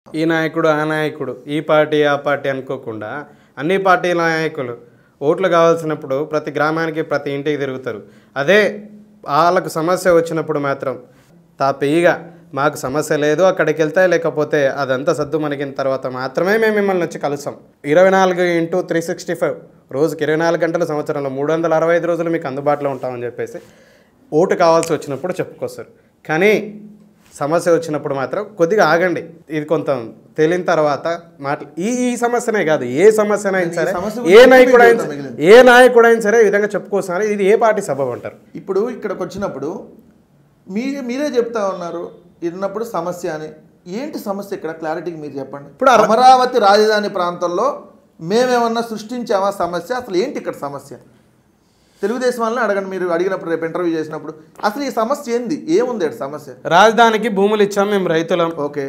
ఈ నాయకుడు ఆ నాయకుడు ఈ పార్టీ ఆ పార్టీ అనుకోకుండా అన్ని పార్టీల నాయకులు ఓట్లు కావాల్సినప్పుడు ప్రతి గ్రామానికి ప్రతి ఇంటికి తిరుగుతారు. అదే వాళ్ళకు సమస్య వచ్చినప్పుడు మాత్రం తాపీగా మాకు సమస్య లేదు అక్కడికి వెళ్తే లేకపోతే అదంతా సద్దు మనకిన తర్వాత మాత్రమే మేము మిమ్మల్ని వచ్చి కలుస్తాం. 24x365 రోజుకి 24 గంటల సంవత్సరంలో 365 రోజులు మీకు అందుబాటులో ఉంటామని చెప్పేసి ఓటు కావాల్సి వచ్చినప్పుడు చెప్పుకొస్తారు. కానీ సమస్య వచ్చినప్పుడు మాత్రం కొద్దిగా ఆగండి, ఇది కొంత తేలిన తర్వాత ఈ సమస్యనే కాదు ఏ సమస్యనైనా సరే ఏ నాయకుడైనా సరే ఈ విధంగా చెప్పుకోసారి ఇది ఏ పార్టీ సబబు అంటారు. ఇప్పుడు ఇక్కడికి వచ్చినప్పుడు మీరే చెప్తా ఉన్నారు ఇన్నప్పుడు సమస్య అని. ఏంటి సమస్య ఇక్కడ క్లారిటీకి మీరు చెప్పండి. ఇప్పుడు అమరావతి రాజధాని ప్రాంతంలో మేమేమన్నా సృష్టించామా సమస్య? అసలు ఏంటి ఇక్కడ సమస్య? తెలుగుదేశం వాళ్ళని అడగండి, మీరు అడిగినప్పుడు రేపు ఇంటర్వ్యూ చేసినప్పుడు అసలు ఈ సమస్య ఏంది, ఏముంది సమస్య? రాజధానికి భూములు ఇచ్చాము మేము రైతులం. ఓకే,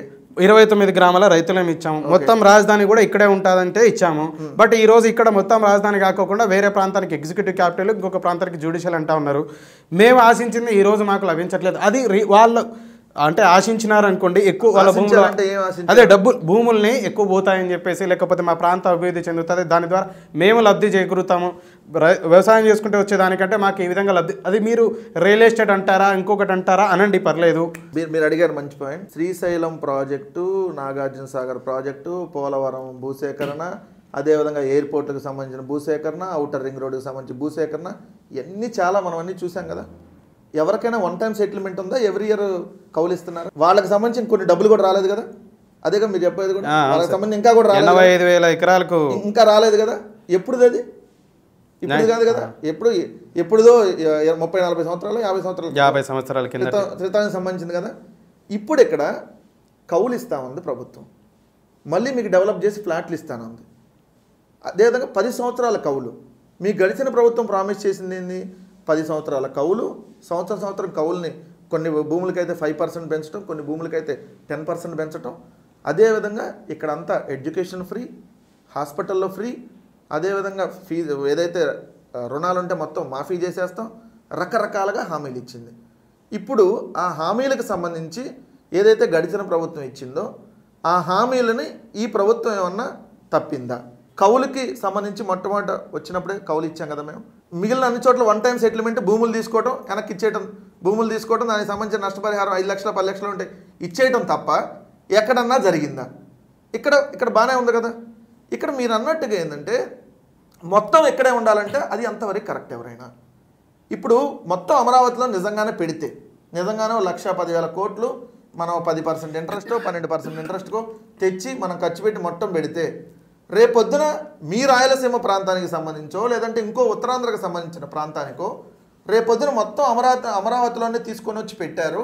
29 గ్రామాల రైతులం ఇచ్చాము. మొత్తం రాజధాని కూడా ఇక్కడే ఉంటుందంటే ఇచ్చాము. బట్ ఈ రోజు ఇక్కడ మొత్తం రాజధాని కాకుండా వేరే ప్రాంతానికి ఎగ్జిక్యూటివ్ క్యాపిటల్, ఇంకొక ప్రాంతానికి జ్యుడిషియల్ అంటా ఉన్నారు. మేము ఆశించింది ఈ రోజు మాకు లభించట్లేదు. అది వాళ్ళు అంటే ఆశించినారు అనుకోండి, ఎక్కువ వాళ్ళ భూములు అదే భూముల్ని ఎక్కువ పోతాయని చెప్పేసి, లేకపోతే మా ప్రాంతం అభివృద్ధి చెందుతుంది, దాని ద్వారా మేము లబ్ధి చేకూరుతాము, వ్యవసాయం చేసుకుంటే వచ్చేదానికంటే మాకు ఈ విధంగా లబ్ధి, అది మీరు రియల్ ఎస్టేట్ అంటారా ఇంకొకటి అంటారా అనండి, పర్లేదు. మీరు అడిగారు మంచి point. Srisailam project, Nagarjuna Sagar project, Polavaram భూసేకరణ, అదేవిధంగా ఎయిర్పోర్ట్కి సంబంధించిన భూసేకరణ, ఔటర్ రింగ్ రోడ్డుకి సంబంధించిన భూసేకరణ, ఇవన్నీ చాలా మనం అన్నీ చూసాం కదా. ఎవరికైనా వన్ టైం సెటిల్మెంట్ ఉందా? ఎవ్రీ ఇయర్ కౌలిస్తున్నారు. వాళ్ళకి సంబంధించి కొన్ని డబ్బులు కూడా రాలేదు కదా. అదేగా మీరు చెప్పేది కూడా. వాళ్ళకి సంబంధించి ఇంకా కూడా 85,000 ఎకరాలకు ఇంకా రాలేదు కదా. ఎప్పుడుది అది? ఇప్పుడు కాదు కదా. ఎప్పుడుదో 30-40 సంవత్సరాలు 50 సంవత్సరాల క్రితానికి సంబంధించింది కదా. ఇప్పుడు ఇక్కడ కౌలు ఇస్తా ఉంది ప్రభుత్వం, మళ్ళీ మీకు డెవలప్ చేసి ఫ్లాట్లు ఇస్తానుంది. అదేవిధంగా 10 సంవత్సరాల కౌలు. మీకు గడిచిన ప్రభుత్వం ప్రామిస్ చేసింది ఏంది? 10 సంవత్సరాల కౌలు, సంవత్సరం కౌలుని కొన్ని భూములకైతే 5% పెంచడం, కొన్ని భూములకైతే 10% పెంచడం. అదేవిధంగా ఇక్కడ అంతా ఎడ్యుకేషన్ ఫ్రీ, హాస్పిటల్లో ఫ్రీ, అదేవిధంగా ఫీజు ఏదైతే రుణాలు ఉంటే మొత్తం మాఫీ చేసేస్తాం, రకరకాలుగా హామీలు ఇచ్చింది. ఇప్పుడు ఆ హామీలకు సంబంధించి ఏదైతే గడిచిన ప్రభుత్వం ఇచ్చిందో ఆ హామీలని ఈ ప్రభుత్వం ఏమన్నా తప్పిందా? కౌలుకి సంబంధించి మొట్టమొదట వచ్చినప్పుడే కౌలు ఇచ్చాం కదా మేము. మిగిలిన అన్ని చోట్ల వన్ టైం సెటిల్మెంట్, భూములు తీసుకోవడం వెనక్కి ఇచ్చేయటం, భూములు తీసుకోవడం, దానికి సంబంధించిన నష్టపరిహారం 5 లక్షలు 10 లక్షలు ఉంటే ఇచ్చేయటం తప్ప ఎక్కడన్నా జరిగిందా? ఇక్కడ బాగానే ఉంది కదా. ఇక్కడ మీరు అన్నట్టుగా ఏంటంటే మొత్తం ఎక్కడే ఉండాలంటే అది అంతవరకు కరెక్ట్. ఎవరైనా ఇప్పుడు మొత్తం అమరావతిలో నిజంగానే పెడితే, నిజంగానే 1,10,000 కోట్లు మనం 10% ఇంట్రెస్ట్ 12% ఇంట్రెస్ట్కో తెచ్చి మనం ఖర్చు పెట్టి మొత్తం పెడితే, రేపొద్దున మీ రాయలసీమ ప్రాంతానికి సంబంధించో లేదంటే ఇంకో ఉత్తరాంధ్రకు సంబంధించిన ప్రాంతానికో రేపొద్దున మొత్తం అమరావతిలోనే తీసుకొని వచ్చి పెట్టారు,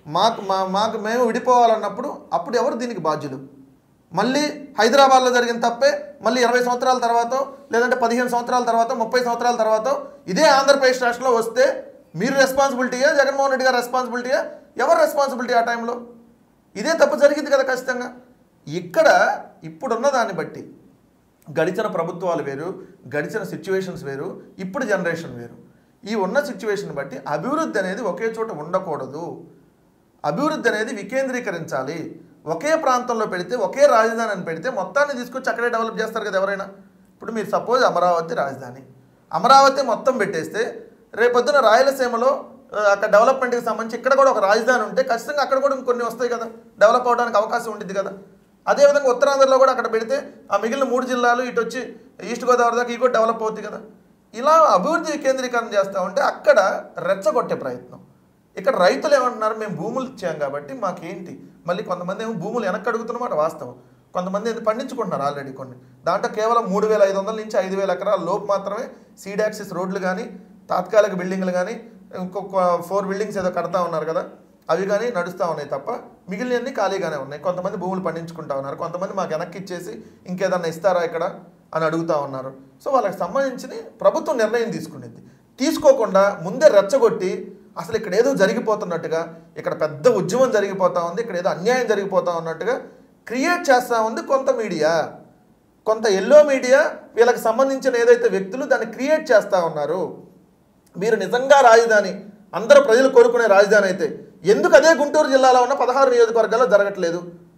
మాకు మేము విడిపోవాలన్నప్పుడు అప్పుడు ఎవరు దీనికి బాధ్యులు? మళ్ళీ హైదరాబాద్లో జరిగిన తప్పే మళ్ళీ 20 సంవత్సరాల తర్వాత లేదంటే 15 సంవత్సరాల తర్వాత 30 సంవత్సరాల తర్వాత ఇదే ఆంధ్రప్రదేశ్ రాష్ట్రంలో వస్తే మీరు రెస్పాన్సిబిలిటీయా, జగన్మోహన్ రెడ్డి గారు రెస్పాన్సిబిలిటీయా? ఎవరు రెస్పాన్సిబిలిటీ ఆ టైంలో? ఇదే తప్పు జరిగింది కదా ఖచ్చితంగా. ఇక్కడ ఇప్పుడున్న దాన్ని బట్టి గడిచిన ప్రభుత్వాలు వేరు, గడిచిన సిచ్యువేషన్స్ వేరు, ఇప్పుడు జనరేషన్ వేరు. ఈ ఉన్న సిచ్యువేషన్ బట్టి అభివృద్ధి అనేది ఒకే చోట ఉండకూడదు. అభివృద్ధి అనేది వికేంద్రీకరించాలి. ఒకే ప్రాంతంలో పెడితే, ఒకే రాజధాని అని పెడితే మొత్తాన్ని తీసుకొచ్చి అక్కడే డెవలప్ చేస్తారు కదా ఎవరైనా. ఇప్పుడు మీరు సపోజ్ అమరావతి రాజధాని, అమరావతి మొత్తం పెట్టేస్తే రేపొద్దున రాయలసీమలో అక్కడ డెవలప్మెంట్కి సంబంధించి ఇక్కడ కూడా ఒక రాజధాని ఉంటే ఖచ్చితంగా అక్కడ కూడా ఇంకొన్ని వస్తాయి కదా, డెవలప్ అవడానికి అవకాశం ఉంటుంది కదా. అదేవిధంగా ఉత్తరాంధ్రలో కూడా అక్కడ పెడితే ఆ మిగిలిన 3 జిల్లాలు ఇటు వచ్చి ఈస్ట్ గోదావరి దాకా ఇవి కూడా డెవలప్ అవుతుంది కదా. ఇలా అభివృద్ధి వికేంద్రీకరణ చేస్తూ ఉంటే అక్కడ రెచ్చగొట్టే ప్రయత్నం. ఇక్కడ రైతులు ఏమంటున్నారు, మేము భూములు ఇచ్చాం కాబట్టి మాకేంటి, మళ్ళీ కొంతమంది ఏమో భూములు వెనక్కి అడుగుతున్నమాట వాస్తవం. కొంతమంది పండించుకుంటున్నారు ఆల్రెడీ కొన్ని, దాంట్లో కేవలం 3,500 నుంచి 5,000 ఎకరాల లోపు మాత్రమే సీడ్ యాక్సిస్ రోడ్లు కానీ, తాత్కాలిక బిల్డింగ్లు కానీ, ఇంకొక 4 బిల్డింగ్స్ ఏదో కడతా ఉన్నారు కదా, అవి కానీ నడుస్తూ ఉన్నాయి తప్ప మిగిలినవన్నీ ఖాళీగానే ఉన్నాయి. కొంతమంది భూములు పండించుకుంటా ఉన్నారు, కొంతమంది మాకు వెనక్కి ఇచ్చేసి ఇంకేదన్నా ఇస్తారా ఇక్కడ అని అడుగుతూ ఉన్నారు. సో వాళ్ళకి సంబంధించి ప్రభుత్వం నిర్ణయం తీసుకునేది, తీసుకోకుండా ముందే రెచ్చగొట్టి అసలు ఇక్కడ ఏదో జరిగిపోతున్నట్టుగా, ఇక్కడ పెద్ద ఉద్యమం జరిగిపోతూ ఉంది, ఇక్కడ ఏదో అన్యాయం జరిగిపోతూ ఉన్నట్టుగా క్రియేట్ చేస్తూ ఉంది కొంత మీడియా, కొంత ఎల్లో మీడియా. వీళ్ళకి సంబంధించిన ఏదైతే వ్యక్తులు దాన్ని క్రియేట్ చేస్తూ ఉన్నారు. మీరు నిజంగా రాజధాని అందరూ ప్రజలు కోరుకునే రాజధాని అయితే ఎందుకు అదే గుంటూరు జిల్లాలో ఉన్న 16 నియోజకవర్గాల్లో జరగట్లేదు?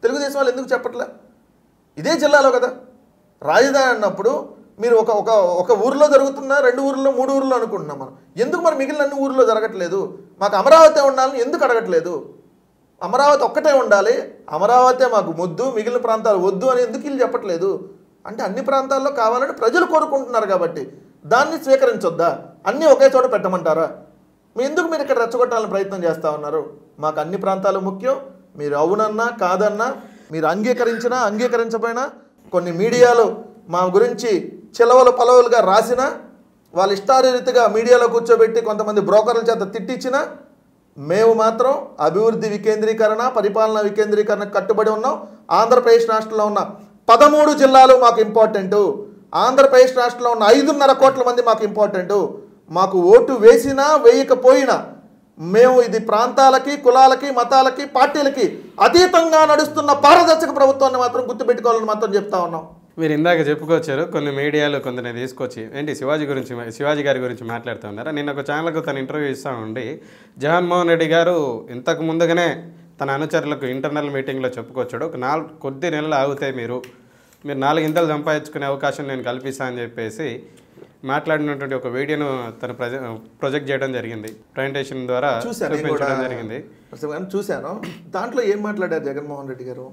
తెలుగుదేశం వాళ్ళు ఎందుకు చెప్పట్లే? ఇదే జిల్లాలో కదా రాజధాని అన్నప్పుడు మీరు ఒక ఊరిలో జరుగుతున్నా 2 ఊర్లో 3 ఊర్లో అనుకుంటున్నాం మనం. ఎందుకు మరి మిగిలిన అన్ని ఊర్లో జరగట్లేదు? మాకు అమరావతి ఉండాలని ఎందుకు అడగట్లేదు? అమరావతి ఒక్కటే ఉండాలి, అమరావతి మాకు ముద్దు, మిగిలిన ప్రాంతాలు వద్దు అని ఎందుకు వీళ్ళు చెప్పట్లేదు? అంటే అన్ని ప్రాంతాల్లో కావాలని ప్రజలు కోరుకుంటున్నారు కాబట్టి దాన్ని స్వీకరించొద్దా? అన్నీ ఒకే చోట పెట్టమంటారా? ఎందుకు మీరు ఇక్కడ రెచ్చగొట్టాలని ప్రయత్నం చేస్తూ ఉన్నారు? మాకు అన్ని ప్రాంతాలు ముఖ్యం. మీరు అవునన్నా కాదన్నా, మీరు అంగీకరించినా అంగీకరించకపోయినా, కొన్ని మీడియాలో మా గురించి చిలవలు పలవలుగా రాసినా, వాళ్ళ ఇష్టారీతిగా మీడియాలో కూర్చోబెట్టి కొంతమంది బ్రోకర్ల చేత తిట్టించినా, మేము మాత్రం అభివృద్ధి వికేంద్రీకరణ, పరిపాలన వికేంద్రీకరణ కట్టుబడి ఉన్నాం. ఆంధ్రప్రదేశ్ రాష్ట్రంలో ఉన్న 13 జిల్లాలు మాకు ఇంపార్టెంటు. ఆంధ్రప్రదేశ్ రాష్ట్రంలో ఉన్న 5.5 కోట్ల మంది మాకు ఇంపార్టెంటు. మాకు ఓటు వేసినా వేయకపోయినా మేము ఇది ప్రాంతాలకి, కులాలకి, మతాలకి, పార్టీలకి అతీతంగా నడుస్తున్న పారదర్శక ప్రభుత్వాన్ని మాత్రం గుర్తుపెట్టుకోవాలని మాత్రం చెప్తా ఉన్నాం. మీరు ఇందాక చెప్పుకొచ్చారు కొన్ని మీడియాలో కొందరిని తీసుకొచ్చి ఏంటి శివాజీ గారి గురించి మాట్లాడుతూ ఉన్నారు. నిన్న ఒక ఛానల్కు తను ఇంటర్వ్యూ ఇస్తూ ఉండి జగన్మోహన్ రెడ్డి గారు ఇంతకు ముందుగానే తన అనుచరులకు ఇంటర్నల్ మీటింగ్లో చెప్పుకొచ్చాడు, కొద్ది నెలలు ఆగితే మీరు 4 ఇంతలు సంపాదించుకునే అవకాశం నేను కల్పిస్తాను అని చెప్పేసి మాట్లాడినటువంటి ఒక వీడియోను తను ప్రొజెక్ట్ చేయడం జరిగింది. ప్రజెంటేషన్ ద్వారా చూపించడం జరిగింది. చూశాను. దాంట్లో ఏం మాట్లాడారు జగన్మోహన్ రెడ్డి గారు?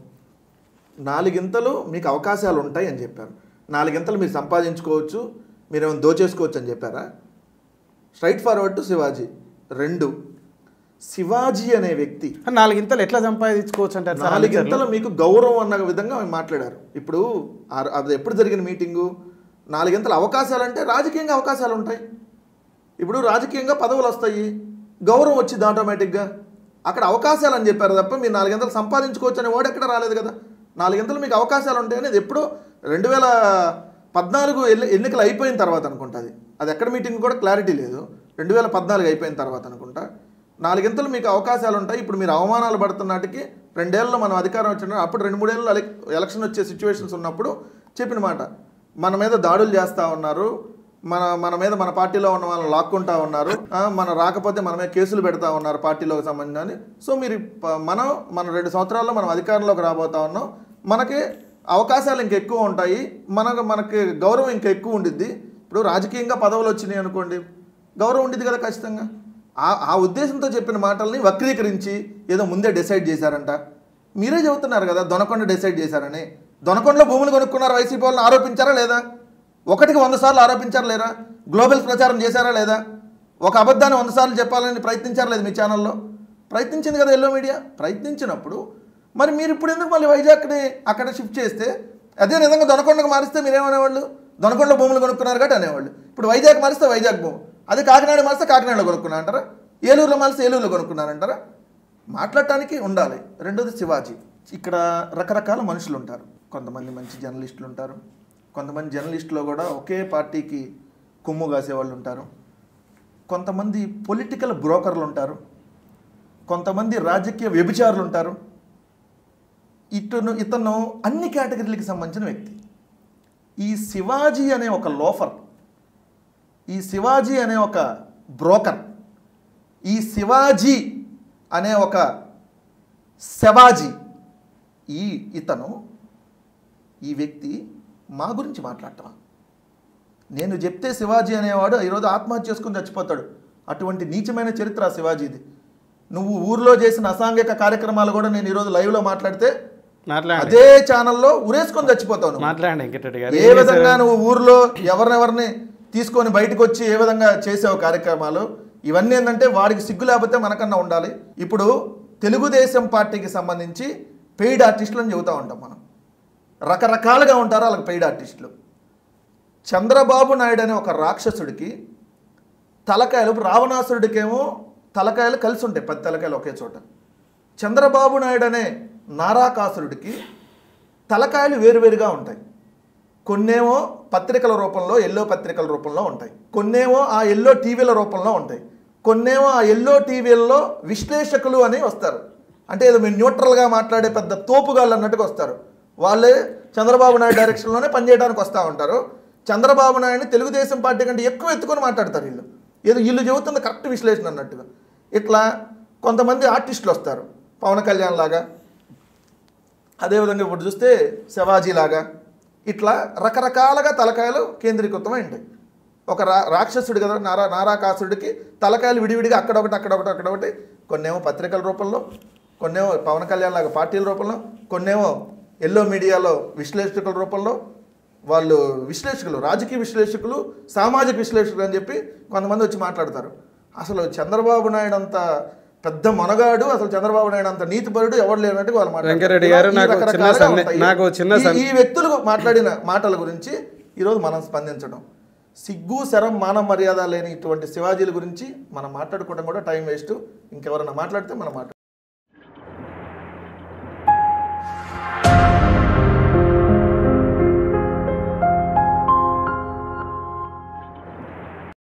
4 ఇంతలు మీకు అవకాశాలు ఉంటాయి అని చెప్పారు. 4 ఇంతలు మీరు సంపాదించుకోవచ్చు, మీరేమైనా దోచేసుకోవచ్చు అని చెప్పారా? Straight forward to Shivaji. 2, Shivaji అనే వ్యక్తి 4 ఇంతలు ఎట్లా సంపాదించుకోవచ్చు అంటారు? 4 ఇంతలు మీకు గౌరవం అన్న విధంగా మాట్లాడారు. ఇప్పుడు అది ఎప్పుడు జరిగిన మీటింగు? 4 ఇంతల అవకాశాలు అంటే రాజకీయంగా అవకాశాలు ఉంటాయి. ఇప్పుడు రాజకీయంగా పదవులు వస్తాయి, గౌరవం వచ్చింది ఆటోమేటిక్గా. అక్కడ అవకాశాలు అని చెప్పారు తప్ప మీరు 4 ఇంతలు సంపాదించుకోవచ్చు అనే వాడు ఎక్కడ రాలేదు కదా. 4 ఇంతలు మీకు అవకాశాలు ఉంటాయి అనేది ఎప్పుడో 2014 ఎన్నికలు అయిపోయిన తర్వాత అనుకుంటుంది. అది ఎక్కడ మీటింగ్ కూడా క్లారిటీ లేదు. 2014 అయిపోయిన తర్వాత అనుకుంటా 4 ఇంతలు మీకు అవకాశాలు ఉంటాయి. ఇప్పుడు మీరు అవమానాలు పడుతున్నట్టుకి 2 ఏళ్ళలో మనం అధికారం వచ్చిన అప్పుడు 2-3 ఏళ్ళు ఎలక్షన్ వచ్చే సిచ్యువేషన్స్ ఉన్నప్పుడు చెప్పిన మాట, మన మీద దాడులు చేస్తూ ఉన్నారు, మన మీద మన పార్టీలో ఉన్న వాళ్ళని లాక్కుంటా ఉన్నారు, రాకపోతే మన మీద కేసులు పెడతా ఉన్నారు పార్టీలోకి సంబంధించి. సో మీరు మన 2 సంవత్సరాల్లో మనం అధికారంలోకి రాబోతా ఉన్నాం, మనకి అవకాశాలు ఇంకెక్కువ ఉంటాయి, మనకి గౌరవం ఇంకా ఎక్కువ ఉండిద్ది. ఇప్పుడు రాజకీయంగా పదవులు వచ్చినాయి అనుకోండి, గౌరవం ఉండిద్ది కదా ఖచ్చితంగా. ఆ ఉద్దేశంతో చెప్పిన మాటల్ని వక్రీకరించి ఏదో ముందే డిసైడ్ చేశారంట. మీరే చెబుతున్నారు కదా దొనకొండ డిసైడ్ చేశారని. దొనకొండలో భూములు కొనుక్కున్నారు వైసీపీ వాళ్ళని ఆరోపించారా లేదా? 1కి 100 సార్లు ఆరోపించారా లేదా? గ్లోబల్ ప్రచారం చేశారా లేదా? ఒక అబద్ధాన్ని 100 సార్లు చెప్పాలని ప్రయత్నించారా లేదు? మీ ఛానల్లో ప్రయత్నించింది కదా ఎల్లో మీడియా. ప్రయత్నించినప్పుడు మరి మీరు ఇప్పుడు ఎందుకు మళ్ళీ వైజాగ్ని అక్కడ షిఫ్ట్ చేస్తే అదే విధంగా దొనకొండకు మారిస్తే మీరేమనేవాళ్ళు? దొనకొండలో భూములు కొనుక్కున్నారు కాబట్టి అనేవాళ్ళు. ఇప్పుడు వైజాగ్ మారిస్తే వైజాగ్ భూమి, అది కాకినాడ మారిస్తే కాకినాడలో కొనుక్కున్నా అంటారా? ఏలూరులో మారిస్తే ఏలూరులో కొనుక్కున్నారంటారా? మాట్లాడటానికి ఉండాలి. రెండోది శివాజీ. ఇక్కడ రకరకాల మనుషులు ఉంటారు. కొంతమంది మంచి జర్నలిస్టులు ఉంటారు, కొంతమంది జర్నలిస్టులో కూడా ఒకే పార్టీకి కొమ్ము కాసేవాళ్ళు ఉంటారు, కొంతమంది పొలిటికల్ బ్రోకర్లు ఉంటారు, కొంతమంది రాజకీయ వ్యభిచారులు ఉంటారు. ఇతను అన్ని కేటగిరీలకు సంబంధించిన వ్యక్తి. ఈ శివాజీ అనే ఒక లోఫర్, ఈ శివాజీ అనే ఒక బ్రోకర్, ఈ శివాజీ అనే ఒక శవాజీ, ఈ వ్యక్తి మా గురించి మాట్లాడటం. నేను చెప్తే శివాజీ అనేవాడు ఈరోజు ఆత్మహత్య చేసుకుని చచ్చిపోతాడు. అటువంటి నీచమైన చరిత్ర శివాజీది. నువ్వు ఊర్లో చేసిన అసాంఘిక కార్యక్రమాలు కూడా నేను ఈరోజు లైవ్లో మాట్లాడితే అదే ఛానల్లో ఉరేసుకొని చచ్చిపోతావు. ఏ విధంగా నువ్వు ఊర్లో ఎవరినెవరిని తీసుకొని బయటకు వచ్చి ఏ విధంగా చేసావు కార్యక్రమాలు, ఇవన్నీ ఏంటంటే వాడికి సిగ్గు లేకపోతే మనకన్నా ఉండాలి. ఇప్పుడు తెలుగుదేశం పార్టీకి సంబంధించి పెయిడ్ ఆర్టిస్టులు అని చెబుతూ ఉంటాం మనం. రకరకాలుగా ఉంటారు వాళ్ళకి పెయిడ్ ఆర్టిస్టులు. చంద్రబాబు నాయుడు అనే ఒక రాక్షసుడికి తలకాయలు, రావణాసురుడికేమో తలకాయలు కలిసి ఉంటాయి, 10 తలకాయలు ఒకే చోట. చంద్రబాబు నాయుడు అనే నారాకాసురుడికి తలకాయలు వేరువేరుగా ఉంటాయి. కొన్నేమో పత్రికల రూపంలో, ఎల్లో పత్రికల రూపంలో ఉంటాయి, కొన్నేమో ఆ ఎల్లో టీవీల రూపంలో ఉంటాయి, కొన్నేమో ఆ ఎల్లో టీవీల్లో విశ్లేషకులు అని వస్తారు. అంటే ఏదో మీరు న్యూట్రల్గా మాట్లాడే పెద్ద తోపుగాళ్ళు అన్నట్టుగా వస్తారు. వాళ్ళే చంద్రబాబు నాయుడు డైరెక్షన్లోనే పనిచేయడానికి వస్తూ ఉంటారు. చంద్రబాబు నాయుడిని తెలుగుదేశం పార్టీ కంటే ఎక్కువ ఎత్తుకొని మాట్లాడతారు వీళ్ళు. ఏదో వీళ్ళు చెబుతుంది కరెక్ట్ విశ్లేషణ అన్నట్టుగా. ఇట్లా కొంతమంది ఆర్టిస్టులు వస్తారు, పవన్ కళ్యాణ్ లాగా, అదేవిధంగా ఇప్పుడు చూస్తే శివాజీ లాగా ఇట్లా రకరకాలుగా తలకాయలు కేంద్రీకృతమై ఉంటాయి. ఒక రాక్షసుడు కదా నారాకాసుడికి తలకాయలు విడివిడిగా అక్కడొకటి కొన్నేమో పత్రికల రూపంలో, కొన్నేమో పవన్ కళ్యాణ్ లాగా పార్టీల రూపంలో, కొన్నేమో ఎల్లో మీడియాలో విశ్లేషకుల రూపంలో. వాళ్ళు విశ్లేషకులు, రాజకీయ విశ్లేషకులు, సామాజిక విశ్లేషకులు అని చెప్పి కొంతమంది వచ్చి మాట్లాడతారు. అసలు చంద్రబాబు నాయుడు అంత పెద్ద మనగాడు, అసలు చంద్రబాబు నాయుడు అంత నీతిపరుడు ఎవరు లేనట్టు వాళ్ళు మాట్లాడారు. ఈ వ్యక్తులు మాట్లాడిన మాటల గురించి ఈరోజు మనం స్పందించడం, సిగ్గు శరం మానవ మర్యాద లేని ఇటువంటి శివాజీల గురించి మనం మాట్లాడుకోవడం కూడా టైం వేస్ట్. ఇంకెవరైనా మాట్లాడితే మనం